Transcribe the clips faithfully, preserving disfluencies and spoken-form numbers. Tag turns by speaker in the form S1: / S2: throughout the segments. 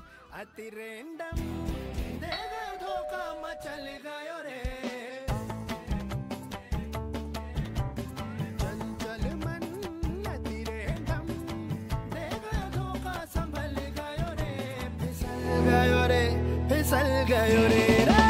S1: अतिरेंडम देगा धोखा मचल गयो रे चंचल मन अतिरेंडम देगा धोखा संभल गयो रे फिसल गयो रे फिसल गयो रे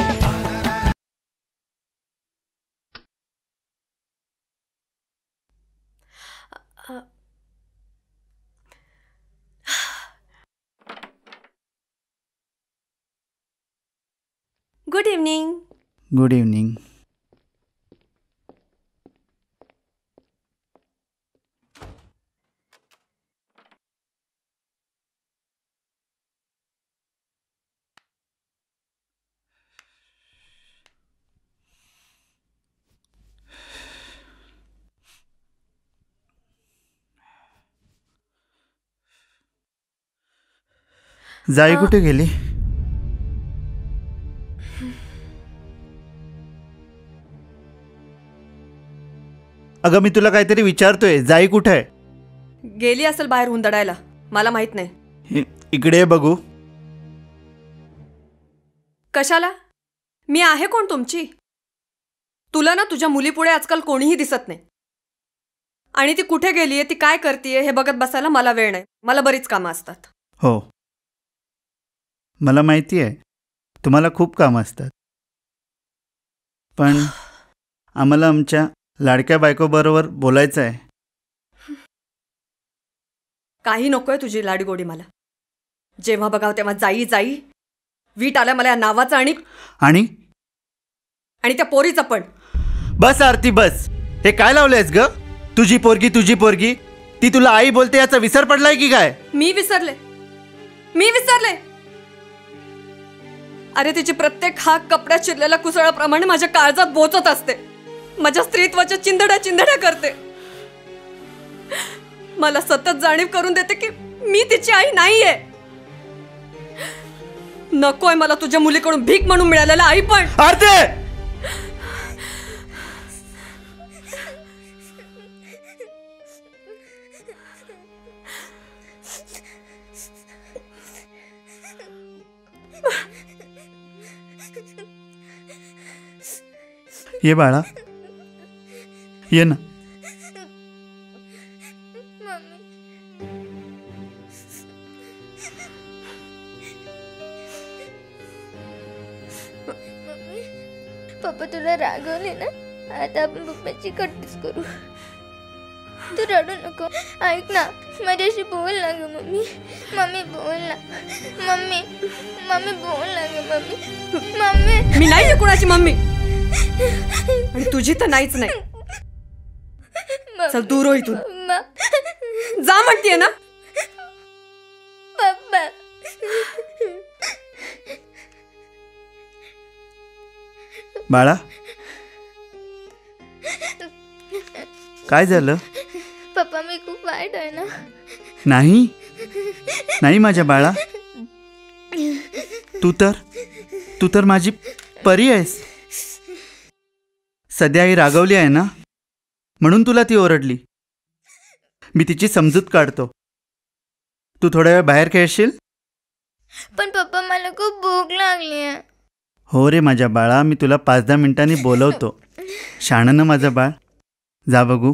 S2: good evening.
S3: Good evening. Jai कुठे गेली? अगं मी तुला काहीतरी विचारतोय, जाई कुठे आहे?
S2: गेली असेल बाहेर हुंदडायला, मला माहित नाही.
S3: इकडे बघू.
S2: कशाला? मी आहे कोण तुमची? तुला ना तुझ्या मुलीपुढे आजकाल कोणीही दिसत नाही. आणि ती कुठे गेलीये, ती काय करतेय हे बघत बसायला मला वेळ नाही. मला बरीच कामं असतात.
S3: हो, मला माहिती आहे तुम्हाला खूप कामं असतात, पण आम्हाला आमच्या लाडक्या बायको बरोबर बोलायचं आहे.
S2: काही नकोय तुझी लाडीगोडी मला. जेव्हा बघाव तेव्हा जाई जाई वीट आल्या मला या नावाचं आणि
S3: आणि
S2: आणि त्या पोरीचं पण.
S3: बस आरती बस. हे काय लावलंयस ग? तुझी पोरगी तुझी पोरगी. ती तुला आई बोलते याचा विसर पडलाय की काय?
S2: मी विसरले मी विसरले अरे तिची प्रत्येक हाक कपड्यात चिरलेल्या कुसळाप्रमाणे माझ्या काळजात बोचत असते. माझ्या स्त्रीत्वाच्या चिंधड्या चिंधड्या करते. मला सतत जाणीव करून देते की मी तिची आई नाहीये. नकोय मला तुझ्या मुलीकडून भीक म्हणून मिळालेला आई पण.
S3: आरती, ये बाळा, ये ना.
S4: पप्पा तुला रागवले ना, आता आपण पप्पाची कट्टीच करू. तू रडू नको. ऐक ना, माझ्याशी बोल ना ग मम्मी. मम्मी बोल ना. मम्मी मम्मी बोल ना ग मम्मी. मम्मी
S2: मी नाही कुणाची मम्मी आणि तुझी तर नाहीच नाही. चल दूर हो इथून. जा म्हणतीये ना.
S4: पप्पा
S3: बाळा, काय झालं?
S4: पप्पा मी खूप वाईट आहे ना?
S3: नाही नाही माझ्या बाळा, तू तर तू तर माझी परी आहेस. सध्या आई रागवली आहे ना, म्हणून तुला ती ओरडली. मी तिची समजूत काढतो. तू थोड्या वेळ बाहेर खेळशील?
S4: पण पप्पा मला खूप भूक लागली आहे.
S3: हो रे माझ्या बाळा, मी तुला पाच दहा मिनिटांनी बोलवतो. शहाणं ना माझं बाळ. जा बघू.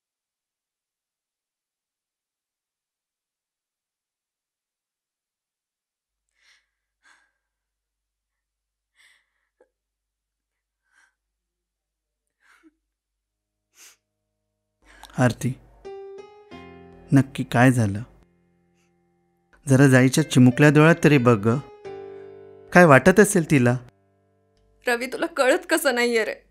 S3: आरती, नक्की काय झालं? जरा जाईच्या चिमुकल्या डोळ्यात तरी बघ ग. काय वाटत असेल तिला?
S2: रवी, तुला कळत कसं नाहीये रे?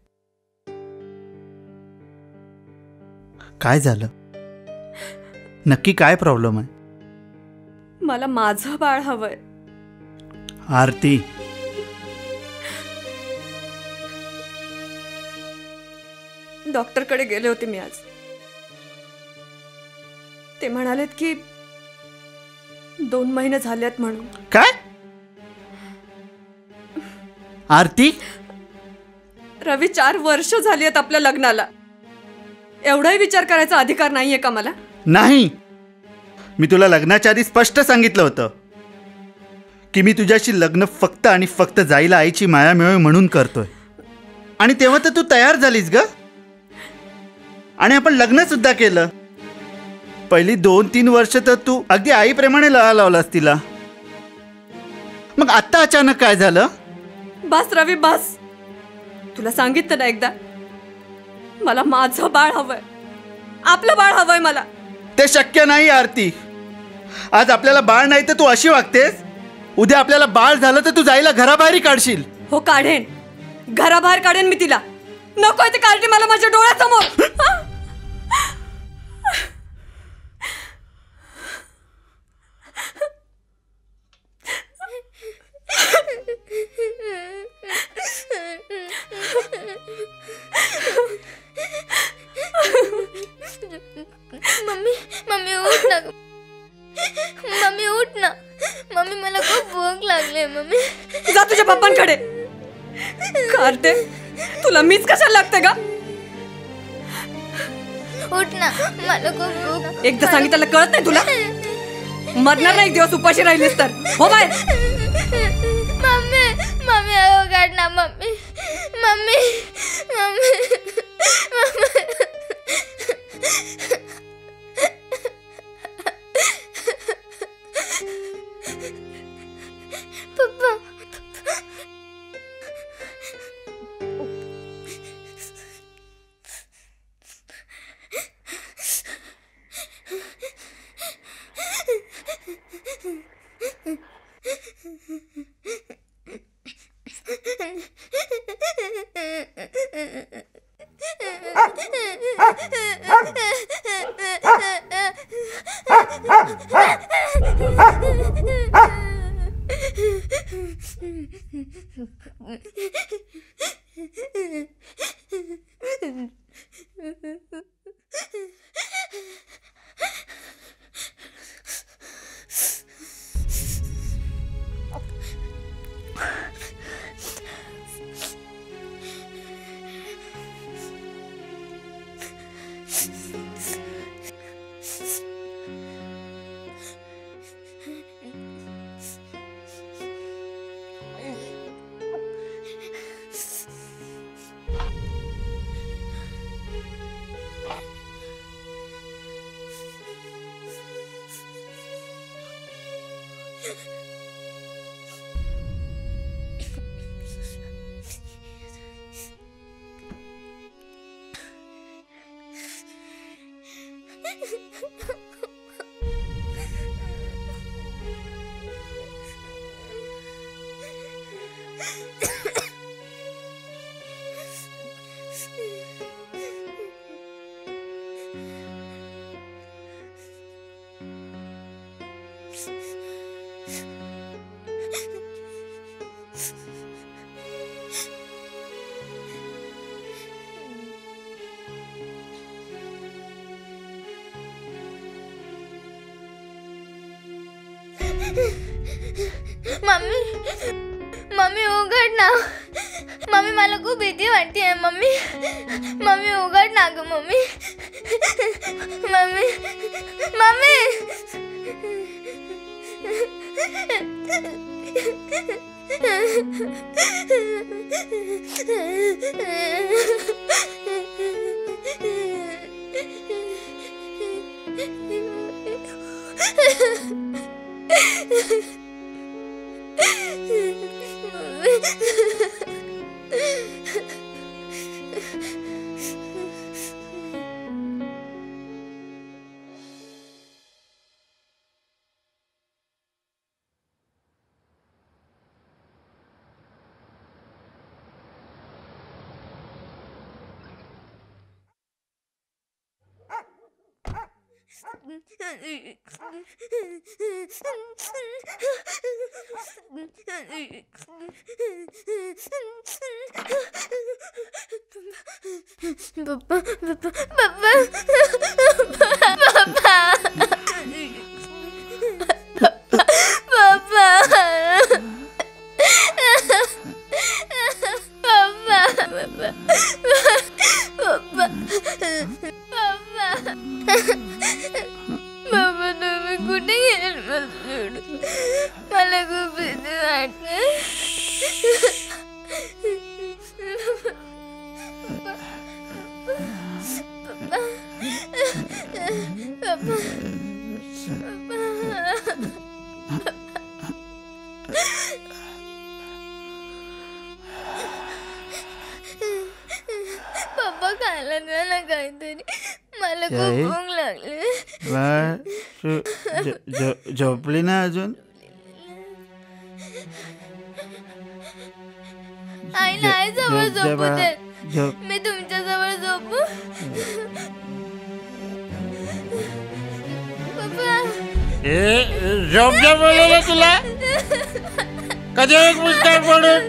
S3: काय झालं? नक्की काय प्रॉब्लेम आहे?
S2: मला माझं बाळ हवंय.
S3: आरती,
S2: डॉक्टरकडे गेले होते मी आज. ते म्हणालेत की दोन महिने झालेत म्हणून.
S3: काय? आरती,
S2: रवी, चार वर्ष झाली आहेत आपल्या लग्नाला. एवढाही विचार करायचा अधिकार नाहीये का मला?
S3: नाही. मी तुला लग्नाच्या आधी स्पष्ट सांगितलं होतं की मी तुझ्याशी लग्न फक्त आणि फक्त जायला आईची माया मिळावी म्हणून करतोय. आणि तेव्हा तर तू तयार झालीस ग, आणि आपण लग्न सुद्धा केलं. पहिली दोन तीन वर्ष तर तू अगदी आईप्रमाणे लळा लावलास तिला. मग आता अचानक काय झालं?
S2: बस रवी बस. तुला सांगितलं ना एकदा, मला माझं बाळ हवंय, आपलं बाळ हवंय मला.
S3: ते शक्य नाही आरती. आज आपल्याला बाळ नाही तर तू अशी वागतेस. उद्या आपल्याला बाळ झालं तर तू जायला घराबाहेरही काढशील.
S2: हो काढेन, घराबाहेर काढेन मी तिला. नकोय ते काढते मला माझ्या डोळ्यासमोर.
S4: मम्मी मम्मी उठ ना. मम्मी उठ ना. मम्मी मला खूप भूक लागली. मम्मी
S2: जा तुझ्या पप्पांकडे. काढते तुला मीच कशाला लागते का?
S4: उठ ना, मला खूप भूक.
S2: एकदा सांगितलं कळत नाही तुला? मरणार नाही एक दिवस उपाशी राहिलीस तर. हो बाय.
S4: मम्मी मम्मी अहो काढ ना. Mummy mummy mummy papa. Mummy mummy उघड ना. मम्मी मला खूप भीती वाटते. मम्मी मम्मी उघड ना ग. मम्मी मम्मी मम्मी पप्पा पप्पा बाबा तुम्ही कुठे गेले? मला खूप भीती खायला द्या ना काहीतरी, मला खूप
S3: शाही?
S4: भूक लागली.
S3: बाळ तू झ- झ- झोपली ना अजून?
S4: आई नाही जवळ
S3: झोप जा
S4: झोपू
S3: बाळा,
S4: देत.
S3: झोप.
S4: मी तुमच्या जवळ झोपू? पप्पा,
S3: झोप जा बोलले तुला कधी एक पुस्तक पडून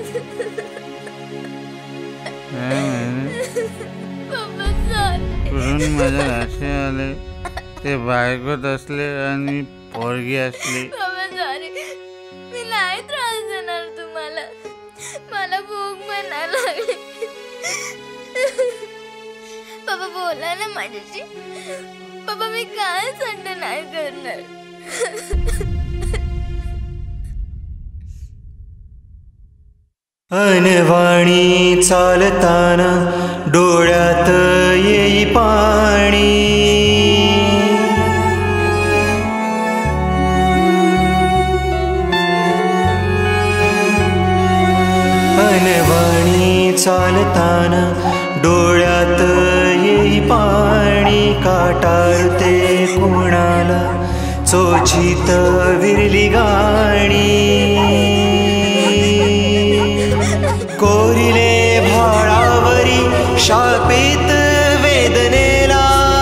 S4: पप्पा sorry.
S3: कुठून माझ्या राशी आले ते बायकोत असले आणि पोरगी असली.
S4: पप्पा sorry. मी नाही त्रास देणार तुम्हाला. मला भूक पण नाही लागली. पप्पा बोला ना माझ्याशी. पप्पा मी काय संड नाही करणार.
S5: अनवाणी चालताना डोळ्यात येई पाणी, अनवाणी चालताना डोळ्यात येई पाणी, काटाळते कोणाला चोचीत विरली गाणी, कोरिले भाळावरी शापित वेदनेला,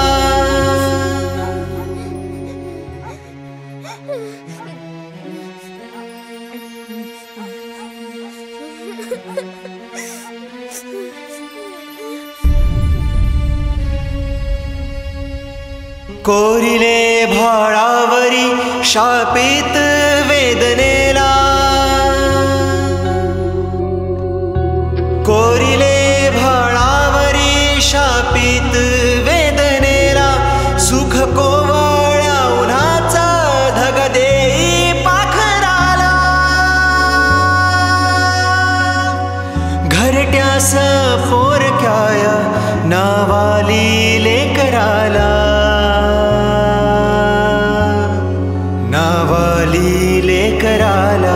S5: कोरिले भाळावरी शापित वेदनेला, कोरिले भाळावरी शापित वेदनेला, सुख कोवळ्या उन्हाचा धग देई पाखराला, घरट्यास पोरक्याया नावाली लेकराला, नावाली लेकराला.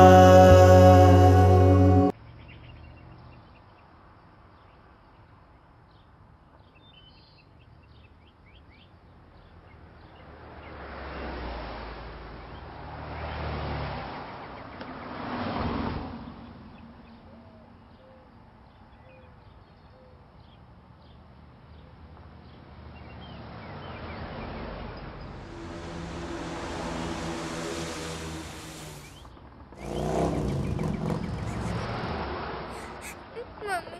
S4: मम्मी,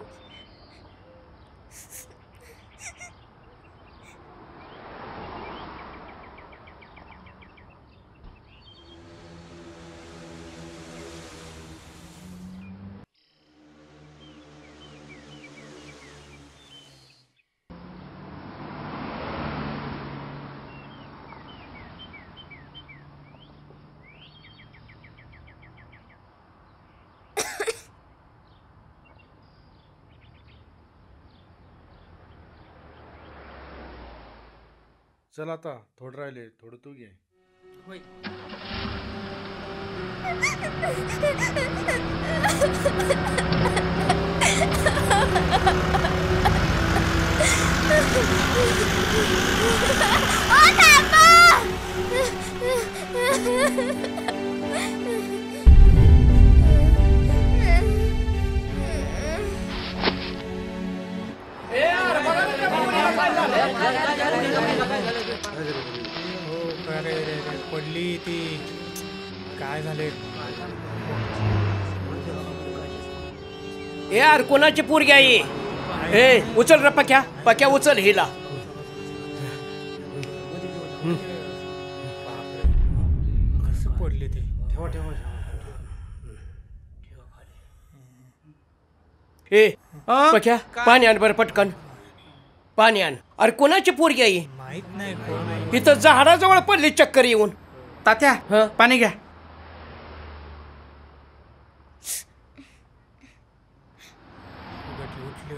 S6: चल आता थोडं राहिले, थोडं तू घे.
S7: पडली ती, काय झाले?
S8: ए यार कोणाची पोरगी आहे? ए उचल रे पक्या, पक्या उचल हिला.
S7: कसं पडली ती? ठेवा ठेवा.
S8: ए पक्या पाणी आण बरं पटकन, पाणी आण. अरे कोणाची पोरगी आहे?
S7: माहित नाही कोण आहे.
S8: इथं झाडाजवळ पडली चक्कर येऊन.
S3: तात्या
S8: हं?
S3: पाणी घ्या.
S7: उघडली, उठली.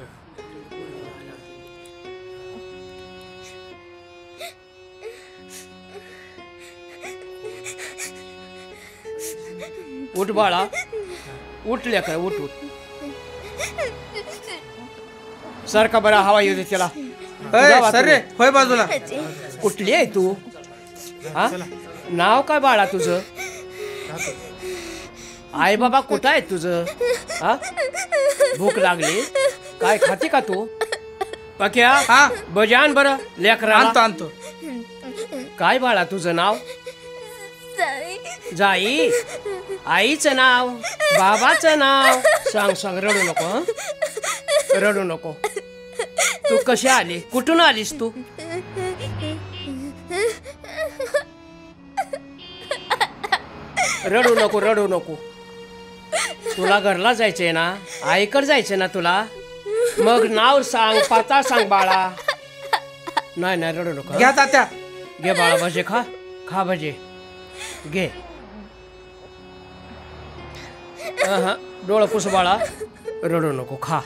S8: उठ बाळा, उठल्या काय? उठ उठ. सारखा बरा हवा येऊ दे त्याला.
S9: अय, सर रे होय बाजूला.
S8: कुठली आहे तू? हा नाव काय बाळा तुझं? आई बाबा कुठं आहे तुझं? हा भूक लागली काय खाते का तू? पक्या
S9: हा
S8: बजान बरं लेकरा.
S9: आणतो आणतो.
S8: काय बाळा तुझं नाव? जाई. आईचं नाव बाबाचं नाव सांग सांग. रडू नको हं? रडू नको. तू कशी आली? कुठून आलीस तू? रडू नको रडू नको. तुला घरला जायचंय ना? आईकडे जायचंय ना तुला? मग नाव सांग पाता सांग बाळा. नाही नाही रडू नको.
S9: घ्या तात्या.
S8: घे बाळा भजे खा. खा भजे घे. हा डोळं पुस बाळा. रडू नको खा.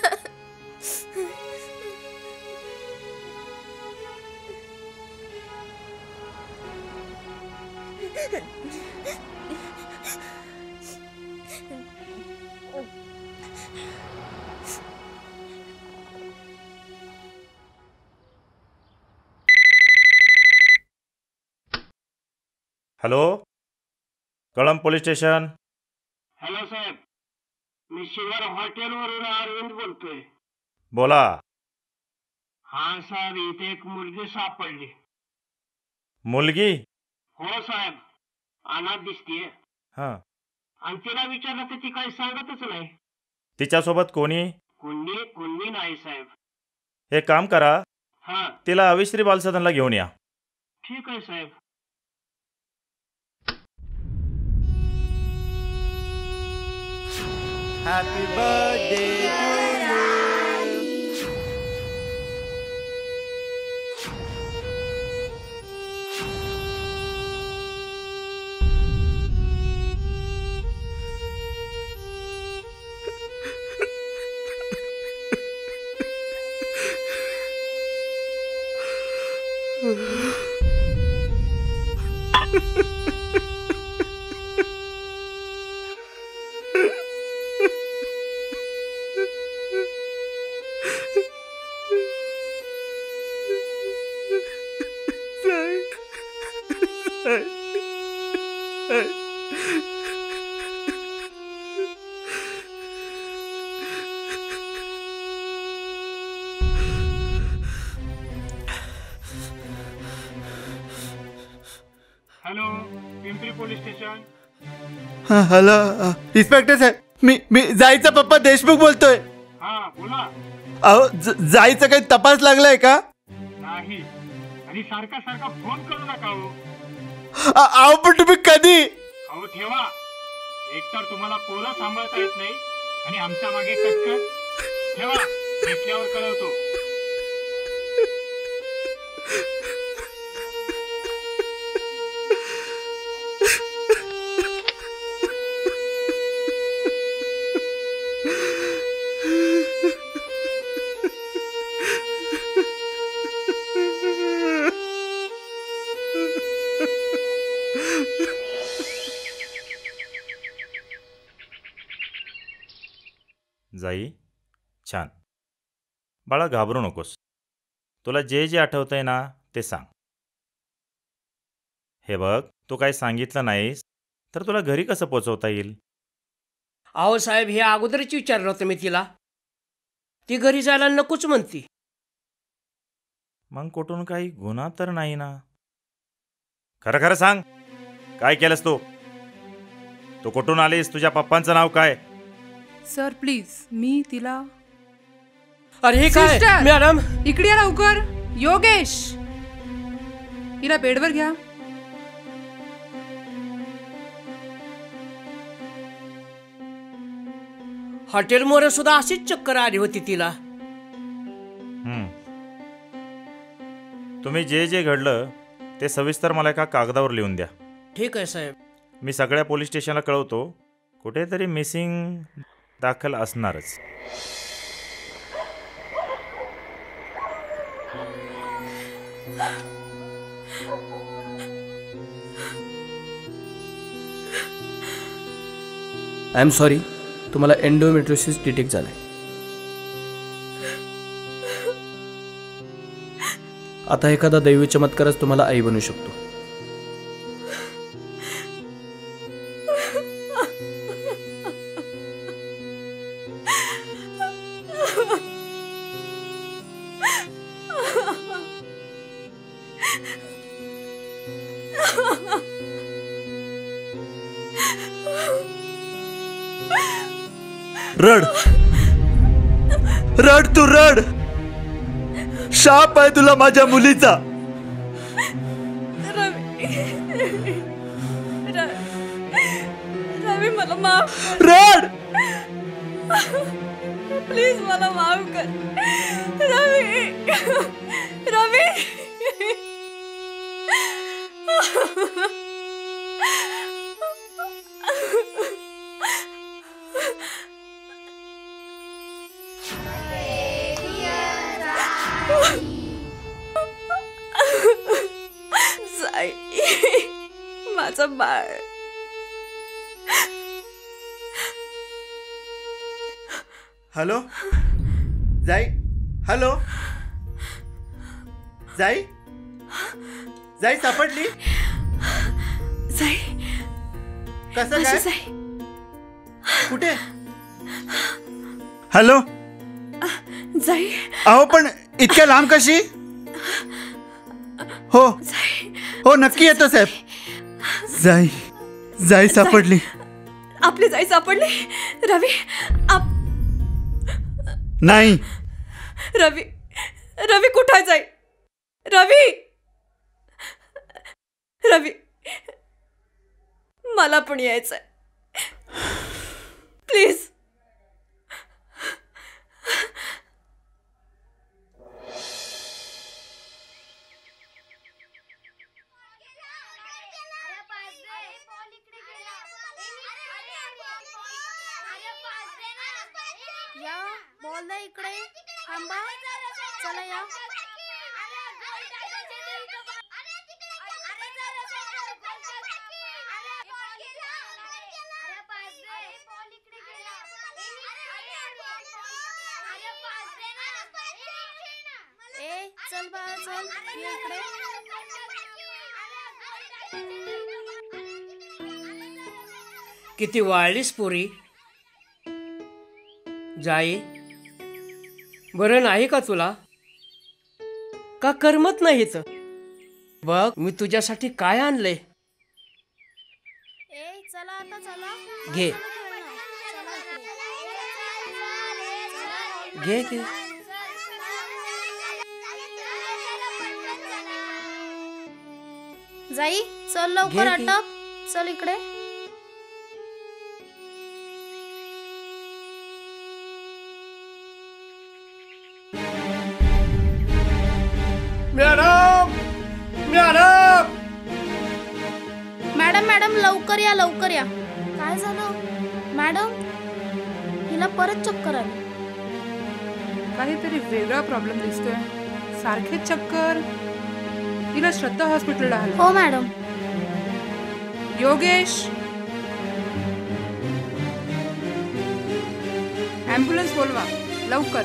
S10: Hello Kalamb police station.
S11: Hello साहेब, मी शिवर हॉटेलवरून अरविंद बोलतोय.
S10: बोला.
S11: हा साहेब, इथे एक मुलगी सापडली.
S10: मुलगी?
S11: हो साहेब, अनाथ दिसतीये.
S10: हा.
S11: आणि तिला विचारलं तर ती काही सांगतच नाही.
S10: तिच्यासोबत कोणी?
S11: कोणी कोणी नाही साहेब.
S10: एक काम करा,
S11: हा
S10: तिला अविश्री बालसदनला घेऊन या.
S11: ठीक आहे साहेब.
S3: Happy birthday to you.
S11: Hello, Pimpri police station.
S3: हा हॅलो इन्स्पेक्टर साहेब, मी मी जाईचा पप्पा देशमुख बोलतोय.
S11: हा बोला.
S3: अहो ज- जाईचा काही तपास लागलाय का?
S11: नाही. आणि सारखा सारखा फोन करू नका हो.
S3: अ- अहो पण तुम्ही कधी?
S11: अहो ठेवा. एकतर तुम्हाला पोरं सांभाळता येत नाही आणि आमच्या मागे कटकट. ठेवा, भेटल्यावर कळवतो.
S10: जाई छान. बाळा घाबरू नकोस. तुला जे जे आठवतंय ना ते सांग. हे बघ, तू काही सांगितलं नाहीस तर तुला घरी कसं पोचवता येईल?
S8: अहो साहेब, हे अगोदरच विचारलं होतं मी तिला. ती घरी जायला नकोच म्हणती.
S10: मग कुठून काही गुन्हा तर नाही ना? खरं खरं सांग, काय केलंस तू? तू कुठून आलीस? तुझ्या पप्पांचं नाव काय?
S12: सर प्लीज, मी तिला.
S8: अरे हे काय
S12: सिस्टर,
S8: मॅडम?
S12: इकडे या लवकर. योगेश, हिला बेडवर घ्या.
S8: हॉटेलमध्ये सुद्धा अशीच चक्कर आली होती तिला.
S10: हम्म. तुम्ही जे जे घडलं ते सविस्तर मला एका कागदावर लिहून द्या.
S8: ठीक आहे साहेब.
S10: मी सगळ्या पोलीस स्टेशनला कळवतो. कुठेतरी मिसिंग दाखल असणारच.
S9: आय एम सॉरी, तुम्हाला एंडोमेट्रोसिस डिटेक्ट झालाय.
S13: आता एखादा दैवी चमत्कारच तुम्हाला आई बनवू शकतो.
S3: रड रड तू रड. शाप आहे तुला माझ्या मुलीचा.
S2: रवी मला माफ
S3: रड.
S2: प्लीज मला माफ कर रवी. रवी जाई माझं बाळ.
S3: हॅलो जाई. हॅलो जाई. जाई सापडली.
S2: जाई
S3: कसं काय कुठे. हॅलो
S2: जाई.
S3: अहो पण इतक्या लांब कशी. हो हो नक्की येतो साहेब. जाई जाई सापडली.
S2: आपली जाई सापडली. रवी आप
S3: नाही.
S2: रवी रवी कुठे जाई. रवी रवी मला पण यायचंय प्लीज.
S14: या बोल ना इकडे. थांबा चला या. ए चल बाळा चल ये इकडे.
S8: किती वाळलीस पोरी. जाई बरं नाही का तुला. का करमत नाहीत. बघ मी तुझ्यासाठी काय आणलंय.
S14: ए चला आता चला.
S8: घे घे घे.
S14: जाई चल लवकर आटप. चल इकडे.
S8: मॅडम मॅडम
S14: मॅडम मॅडम लवकर या लवकर या. काय झालं मॅडम. हिला परत चक्कर आली.
S12: काहीतरी वेगळा प्रॉब्लेम दिसतोय. सारखेच चक्कर. तिला श्रद्धा हॉस्पिटलला आलं.
S14: हो मॅडम.
S12: योगेश ॲम्ब्युलन्स बोलवा लवकर.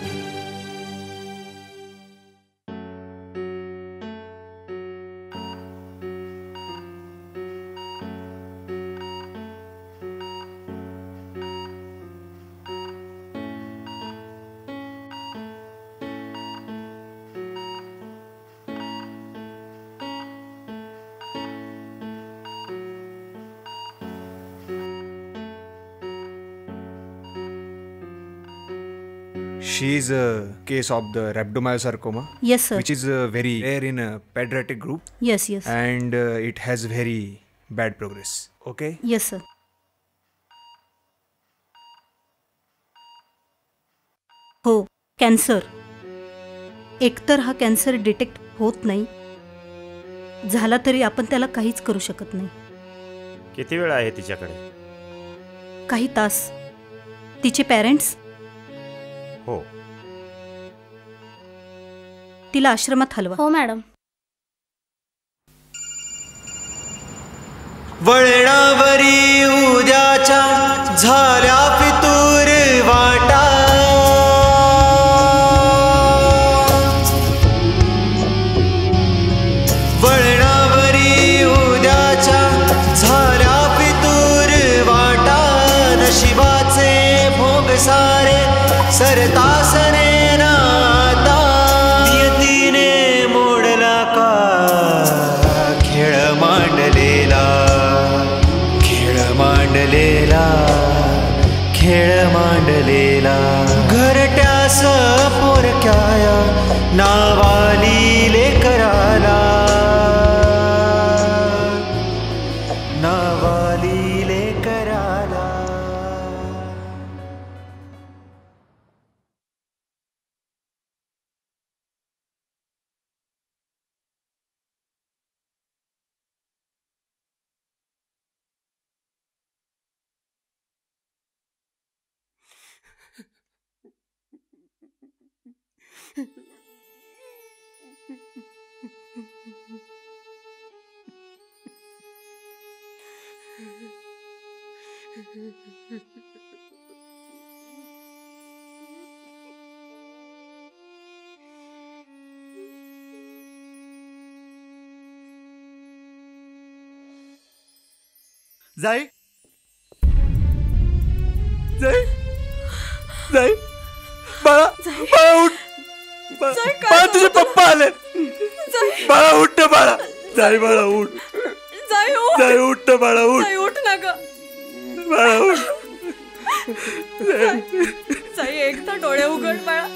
S15: She is a case of the rhabdomyosarcoma.
S16: Yes, sir.
S15: Which is uh, very rare in a pediatric group.
S16: Yes, yes.
S15: And uh, it has very bad progress. Okay?
S16: Yes, sir. हो cancer. एकतर हा cancer detect होत नाही. झाला तरी आपण त्याला काहीच करू शकत नाही.
S10: किती वेळ आहे तिच्याकडे.
S16: काही तास. तिचे पेरेंट्स.
S10: हो
S16: तिला आश्रमात हलवा.
S14: हो मॅडम.
S5: वळणावरी उद्याच्या झाल्या फितूर वाटा. नशिबाचे भोग सारे सरतासने नाता नियतीने मोडला का खेळ मांडलेला खेळ मांडलेला खेळ मांडलेला घरट्यास पोरक्याया नावाली लेकराला नावाली लेकराला
S3: जाई जाई जाई बाळा बाळा उठ बाळा तुझे पप्पा आले बाळा उठ ना बाळा जाई बाळा उठ
S2: जाई उठ
S3: जाई उठ ना बाळा उठ
S2: जाई उठ ना ग
S3: बाळा उठ
S2: जाई एकदा डोळे उघड बाळा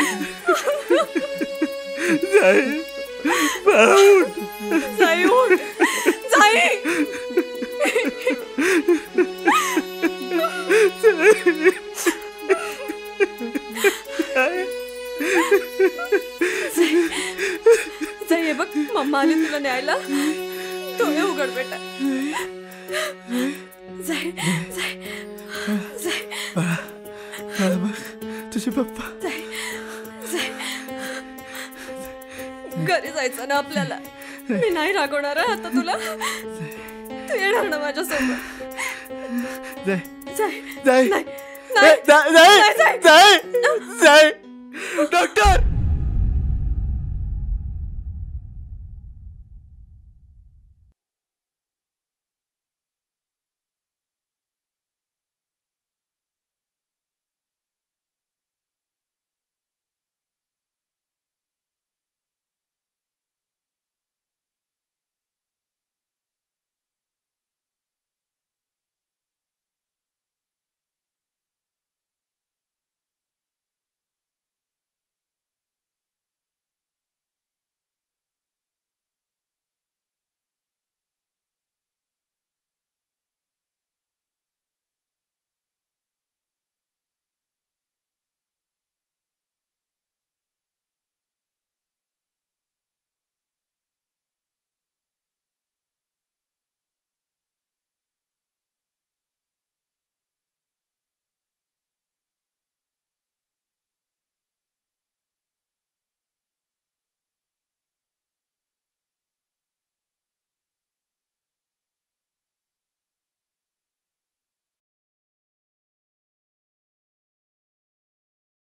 S3: जाई बाळा उठ
S2: जाई उठ जाई जाई बघ मम्मा आली तुला न्यायला डोळे उघड बेटा जाई जाई जाई
S3: बाळा बघ तुझे पप्पा
S2: जाई जाई घरी जायचं ना आपल्याला मी नाही रागवणार आता तुला तू येणार ना माझ्यासोबत
S3: जाई
S2: जाई
S3: जाई
S2: नाही
S3: जाई जाई जाई डॉक्टर